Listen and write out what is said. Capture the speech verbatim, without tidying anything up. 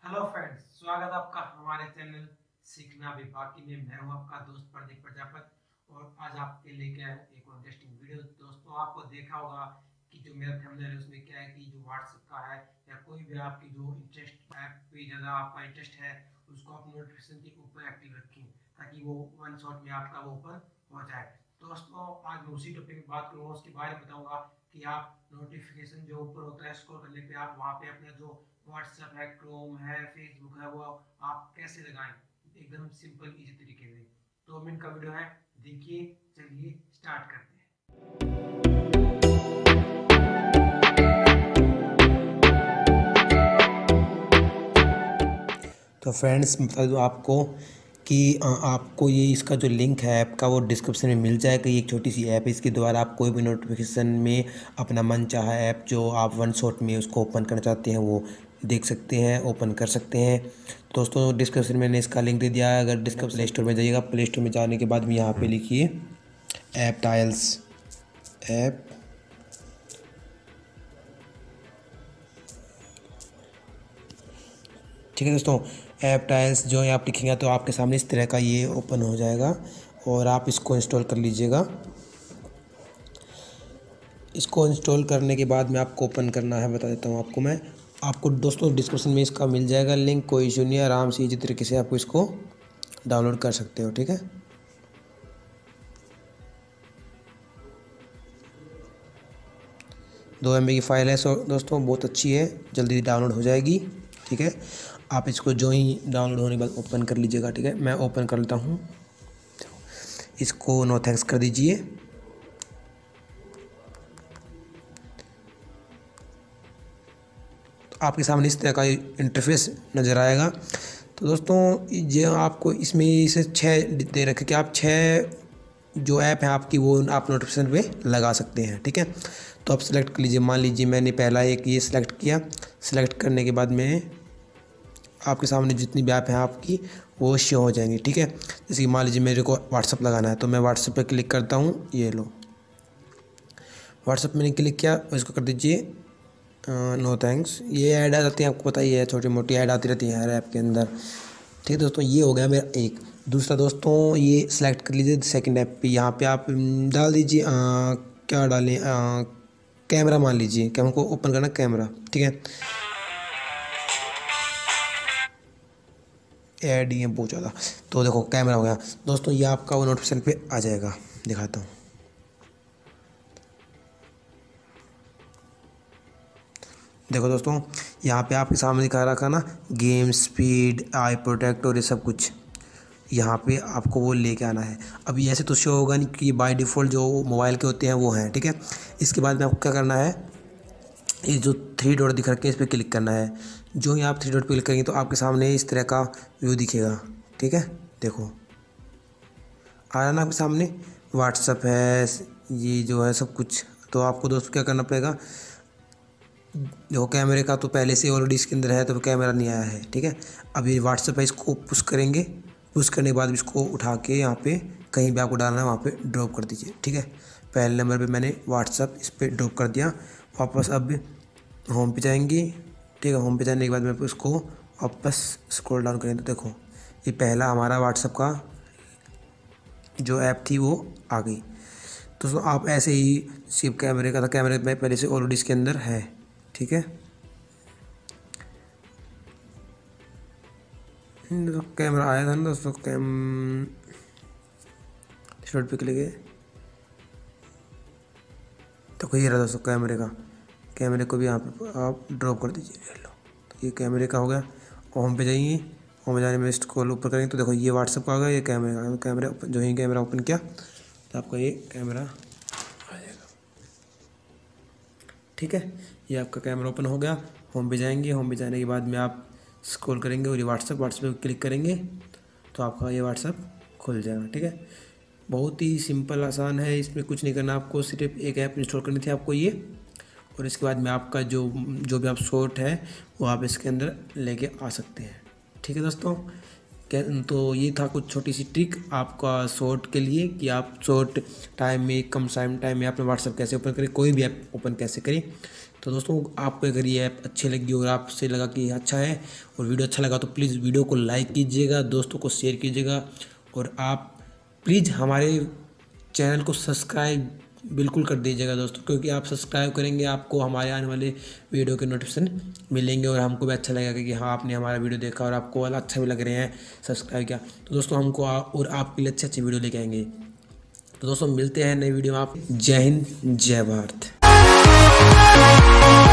Hello friends, स्वागत है आपका हमारे चैनल सीखना भी बाकी में। मैं हूं आपका दोस्त प्रदीप प्रजापति और आज आपके लेके आया हूं एक और इंटरेस्टिंग वीडियो। दोस्तों, आपको देखा होगा कि जो मेरा थंबनेल है उसमें क्या है कि जो व्हाट्सएप का है या कोई भी आपकी जो इंटरेस्ट ऐप पे ज़्यादा आपका इंटरेस्ट है उसको आप नोटिफिकेशन के ऊपर एक्टिव रखें ताकि वो वन शॉट में आपका वो ओपन हो जाए। दोस्तों, आज मैं उसी टॉपिक में बात करूँगा, उसके बारे में बताऊँगा कि आप नोटिफिकेशन जो ऊपर होता है स्क्रॉल करने पे आप वहाँ पे अपना जो व्हाट्सएप है, क्रोम है, फेसबुक है, वो आप कैसे लगाएं एकदम सिंपल इजी तरीके से। दो मिनट का वीडियो है, देखिए। चलिए स्टार्ट करते हैं। तो फ्रेंड्स, बता दूँ आपको कि अ, आपको ये इसका जो लिंक है ऐप का वो डिस्क्रिप्शन में मिल जाएगा। ये एक छोटी सी ऐप है, इसके द्वारा आप कोई भी नोटिफिकेशन में अपना मन चाहा ऐप जो आप वन शॉट में उसको ओपन करना चाहते हैं वो देख सकते हैं, ओपन कर सकते हैं। दोस्तों, डिस्क्रिप्शन में मैंने इसका लिंक दे दिया है। अगर डिस्क्रिप्शन प्ले स्टोर में जाइएगा, प्ले स्टोर में जाने के बाद में यहाँ पे लिखिए ऐप टाइल्स ऐप ठीक है दोस्तों। ऐप टाइल्स जो है आप लिखेंगे तो आपके सामने इस तरह का ये ओपन हो जाएगा और आप इसको इंस्टॉल कर लीजिएगा। इसको इंस्टॉल करने के बाद में आपको ओपन करना है, बता देता हूँ आपको मैं। आपको दोस्तों डिस्क्रिप्शन में इसका मिल जाएगा लिंक, कोई इशू नहीं है। आराम से इसी तरीके से आपको इसको डाउनलोड कर सकते हो, ठीक है। दो एम बी की फ़ाइल है सो दोस्तों, बहुत अच्छी है, जल्दी डाउनलोड हो जाएगी, ठीक है। आप इसको जो ही डाउनलोड होने के बाद ओपन कर लीजिएगा, ठीक है। मैं ओपन कर लेता हूँ, इसको नो थैंक्स कर दीजिए। तो आपके सामने इस तरह का इंटरफेस नज़र आएगा। तो दोस्तों, ये आपको इसमें से छः दे रखे कि आप छः जो ऐप है आपकी वो आप नोटिफिकेशन पे लगा सकते हैं, ठीक है। तो आप सेलेक्ट कर लीजिए। मान लीजिए मैंने पहला एक ये सिलेक्ट किया। सिलेक्ट करने के बाद में आपके सामने जितनी भी ऐप हैं आपकी वो शो हो जाएंगी, ठीक है। जैसे कि मान लीजिए मेरे को व्हाट्सअप लगाना है तो मैं व्हाट्सअप पे क्लिक करता हूँ। ये लो, व्हाट्सअप मैंने क्लिक किया, इसको कर दीजिए नो थैंक्स। ये ऐड आ जाती है, आपको पता ही है, छोटी मोटी ऐड आती रहती है हर ऐप के अंदर, ठीक है दोस्तों। ये हो गया मेरा एक। दूसरा दोस्तों, ये सिलेक्ट कर लीजिए सेकंड ऐप पे। यहाँ पे आप डाल दीजिए क्या डालें, कैमरा मान लीजिए कि हमको ओपन करना कैमरा, ठीक है। ऐड ही है बहुत ज़्यादा, तो देखो कैमरा हो गया दोस्तों। ये आपका वो नोटिफिकेशन पे आ जाएगा, दिखाता हूँ। देखो दोस्तों, यहाँ पे आपके सामने दिखा रखा ना गेम स्पीड, आई प्रोटेक्ट और ये सब कुछ, यहाँ पे आपको वो लेके आना है। अभी ऐसे तो शो होगा नहीं कि बाय डिफ़ॉल्ट जो मोबाइल के होते हैं वो हैं, ठीक है। इसके बाद में आपको क्या करना है, ये जो थ्री डॉट दिख रखे हैं इस पर क्लिक करना है। जो ही आप थ्री डॉट पर क्लिक करेंगे तो आपके सामने इस तरह का व्यू दिखेगा, ठीक है। देखो आ रहा ना आपके सामने, व्हाट्सअप है, ये जो है सब कुछ। तो आपको दोस्तों क्या करना पड़ेगा, देखो कैमरे का तो पहले से ऑलरेडी इसके अंदर है तो कैमरा नहीं आया है, ठीक है। अब ये व्हाट्सअप है, इसको पुश करेंगे। पुश करने के बाद इसको उठा के यहाँ पे कहीं भी आपको डालना है वहाँ पे ड्रॉप कर दीजिए, ठीक है। पहले नंबर पे मैंने व्हाट्सअप इस पर ड्रॉप कर दिया। वापस अब होम पे जाएंगे, ठीक है। होम पे जाने के बाद मैं इसको वापस स्क्रॉल डाउन करेंगे तो देखो ये पहला हमारा व्हाट्सअप का जो ऐप थी वो आ गई। तो आप ऐसे ही सिर्फ कैमरे का था, कैमरे में पहले से ऑलरेडी इसके अंदर है, ठीक है। तो कैमरा आया था ना दोस्तों, कैम शॉट पे क्लिक है तो कोई रहा दोस्तों कैमरे का। कैमरे को भी यहाँ पे आप ड्रॉप कर दीजिए, ले लो। तो ये कैमरे का हो गया। होम पे जाइए, होम पे जाने में स्क्रॉल ऊपर करेंगे तो देखो ये व्हाट्सअप का हो गया, ये कैमरे का। कैमरा जो ही कैमरा ओपन किया तो आपका ये कैमरा आ जाएगा, ठीक है। ये आपका कैमरा ओपन हो गया। होम पे जाएंगे, होम पे जाने के बाद में आप स्क्रॉल करेंगे और ये व्हाट्सअप व्हाट्सअप पे क्लिक करेंगे तो आपका ये व्हाट्सअप खुल जाएगा, ठीक है। बहुत ही सिंपल आसान है, इसमें कुछ नहीं करना आपको, सिर्फ एक ऐप इंस्टॉल करनी थी आपको ये। और इसके बाद में आपका जो जो भी आप शॉट है वो आप इसके अंदर लेके आ सकते हैं, ठीक है दोस्तों। क्या तो ये था कुछ छोटी सी ट्रिक आपका शॉर्ट के लिए कि आप शॉर्ट टाइम में, कम टाइम टाइम में आपने व्हाट्सअप कैसे ओपन करें, कोई भी ऐप ओपन कैसे करें। तो दोस्तों आपको अगर ये ऐप अच्छी लगी और आपसे लगा कि अच्छा है और वीडियो अच्छा लगा तो प्लीज़ वीडियो को लाइक कीजिएगा, दोस्तों को शेयर कीजिएगा और आप प्लीज़ हमारे चैनल को सब्सक्राइब बिल्कुल कर दीजिएगा दोस्तों, क्योंकि आप सब्सक्राइब करेंगे आपको हमारे आने वाले वीडियो के नोटिफिकेशन मिलेंगे और हमको भी अच्छा लगेगा कि हाँ आपने हमारा वीडियो देखा और आपको अच्छा भी लग रहे हैं सब्सक्राइब किया। तो दोस्तों हमको आ, और आपके लिए अच्छे अच्छे वीडियो लेके आएंगे। तो दोस्तों मिलते हैं नई वीडियो में। आप जय हिंद जय भारत।